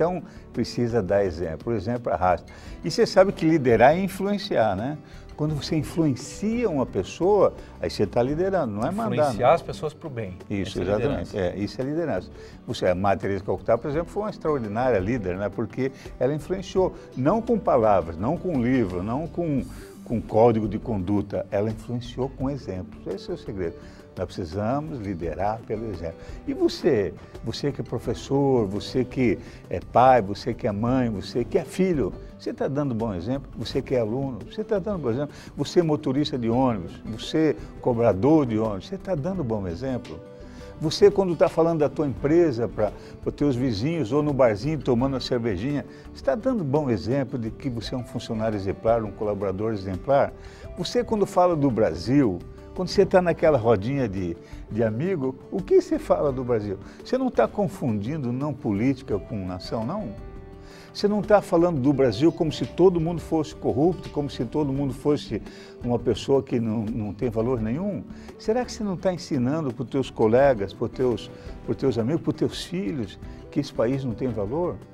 Então, precisa dar exemplo. O exemplo arrasta. E você sabe que liderar é influenciar, né? Quando você influencia uma pessoa, aí você está liderando, não é mandar. Influenciar as pessoas para o bem. Isso, exatamente. Isso é liderança. A Madre Teresa de Calcutá, por exemplo, foi uma extraordinária líder, né? Porque ela influenciou, não com palavras, não com livro, não com código de conduta, ela influenciou com exemplos. Esse é o segredo. Nós precisamos liderar pelo exemplo. E você que é professor, você que é pai, você que é mãe, você que é filho, você está dando bom exemplo? Você que é aluno, você está dando bom exemplo? Você é motorista de ônibus, você cobrador de ônibus, você está dando bom exemplo? Você, quando está falando da tua empresa para os teus vizinhos ou no barzinho tomando uma cervejinha, está dando bom exemplo de que você é um funcionário exemplar, um colaborador exemplar? Você, quando fala do Brasil, quando você está naquela rodinha de amigo, o que você fala do Brasil? Você não está confundindo não política com nação, não? Você não está falando do Brasil como se todo mundo fosse corrupto, como se todo mundo fosse uma pessoa que não tem valor nenhum? Será que você não está ensinando para os teus colegas, para os teus amigos, para os teus filhos, que esse país não tem valor?